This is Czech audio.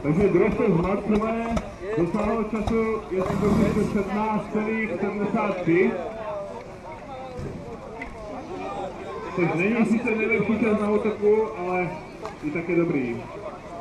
Takže Grosses z Marcové dosáhl času, jestli to bude 17,73. Což není sice nejlepší čas na útoku, ale i tak je dobrý.